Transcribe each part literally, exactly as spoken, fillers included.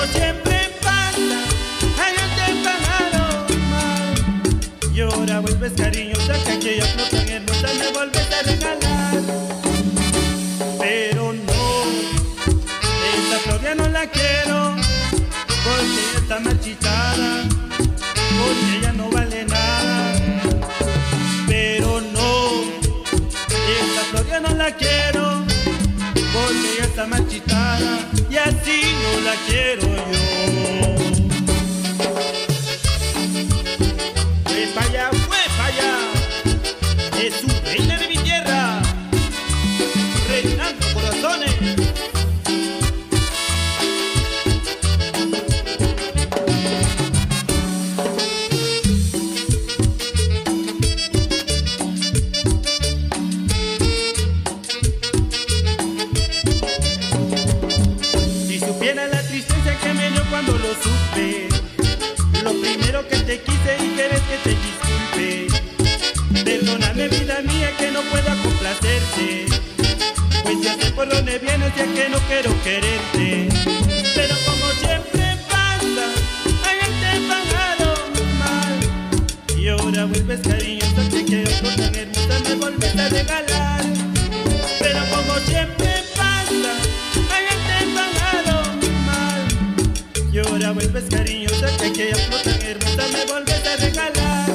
siempre pasa, ayer te pagaron mal y ahora vuelves cariñosa, que aquella flor tan hermosa me vuelves a regalar. Pero no, esta flor ya no la quiero, porque ella está marchitada, porque ella no vale nada. Pero no, esta flor ya no la quiero, porque ella está marchitada y así no la quiero yo. Fue para allá, fue para allá, es un reina de mi tierra, reinando corazones. Viene la tristeza que me dio cuando lo supe, lo primero que te quise y quieres que te disculpe. Perdóname vida mía que no pueda complacerte, pues ya sé por dónde vienes ya que no quiero quererte. Pero como siempre pasa, ayer te pagaron mal y ahora vuelves cariñosa, te quiero con tan hermosa me vuelves a regalar. Pero como siempre pasa, ayer te pagaron y ahora vuelves cariñosa, que aquella flor tan hermosa me vuelves a regalar.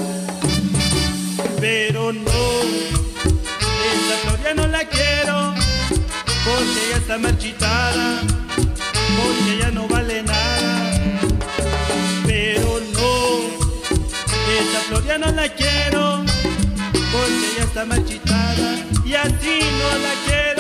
Pero no, esa flor ya no la quiero, porque ella está marchitada, porque ella no vale nada. Pero no, esa flor ya no la quiero, porque ella está marchitada y así no la quiero.